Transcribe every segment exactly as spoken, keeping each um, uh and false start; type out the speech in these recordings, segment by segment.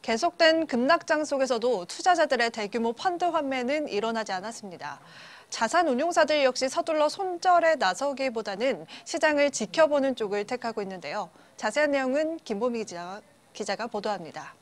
계속된 급락장 속에서도 투자자들의 대규모 펀드 환매는 일어나지 않았습니다. 자산운용사들 역시 서둘러 손절에 나서기보다는 시장을 지켜보는 쪽을 택하고 있는데요. 자세한 내용은 김보미 기자, 기자가 보도합니다.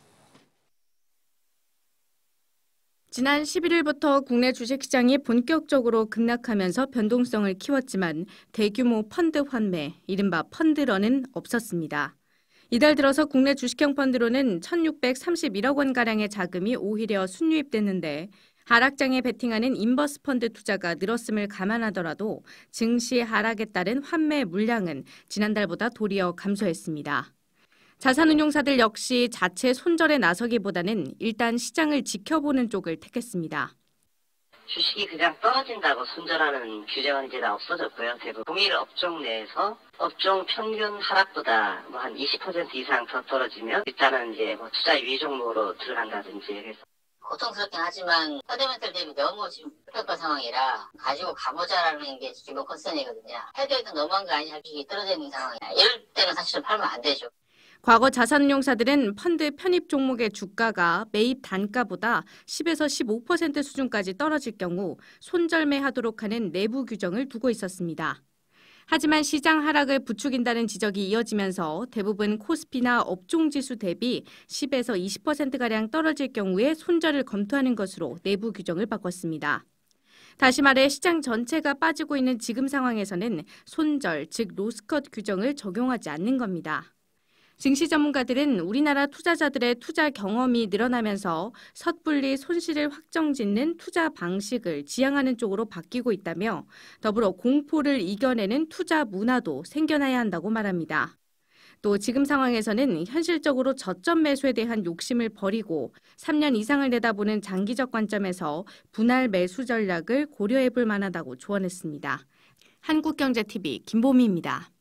지난 십일일부터 국내 주식시장이 본격적으로 급락하면서 변동성을 키웠지만 대규모 펀드 환매, 이른바 펀드런은 없었습니다. 이달 들어서 국내 주식형 펀드로는 천육백삼십일억 원가량의 자금이 오히려 순유입됐는데 하락장에 베팅하는 인버스 펀드 투자가 늘었음을 감안하더라도 증시 하락에 따른 환매 물량은 지난달보다 도리어 감소했습니다. 자산운용사들 역시 자체 손절에 나서기보다는 일단 시장을 지켜보는 쪽을 택했습니다. 주식이 그냥 떨어진다고 손절하는 규정은 이제 다 없어졌고요. 대부분 동일 업종 내에서 업종 평균 하락보다 뭐 한 이십 퍼센트 이상 더 떨어지면 일단은 이제 뭐 투자 유의 종목으로 들어간다든지 해서. 고통스럽긴 하지만 펀더멘털 대비 너무 지금 급격한 상황이라 가지고 가보자라는 게 기본 컨센이거든요. 해도 해도 너무한 거 아니냐, 주식이 떨어져 있는 상황이야. 이럴 때는 사실은 팔면 안 되죠. 과거 자산운용사들은 펀드 편입 종목의 주가가 매입 단가보다 십에서 십오 퍼센트 수준까지 떨어질 경우 손절매하도록 하는 내부 규정을 두고 있었습니다. 하지만 시장 하락을 부추긴다는 지적이 이어지면서 대부분 코스피나 업종지수 대비 십에서 이십 퍼센트가량 떨어질 경우에 손절을 검토하는 것으로 내부 규정을 바꿨습니다. 다시 말해 시장 전체가 빠지고 있는 지금 상황에서는 손절, 즉 로스컷 규정을 적용하지 않는 겁니다. 증시 전문가들은 우리나라 투자자들의 투자 경험이 늘어나면서 섣불리 손실을 확정짓는 투자 방식을 지향하는 쪽으로 바뀌고 있다며 더불어 공포를 이겨내는 투자 문화도 생겨나야 한다고 말합니다. 또 지금 상황에서는 현실적으로 저점 매수에 대한 욕심을 버리고 삼 년 이상을 내다보는 장기적 관점에서 분할 매수 전략을 고려해 볼 만하다고 조언했습니다. 한국경제티비 김보미입니다.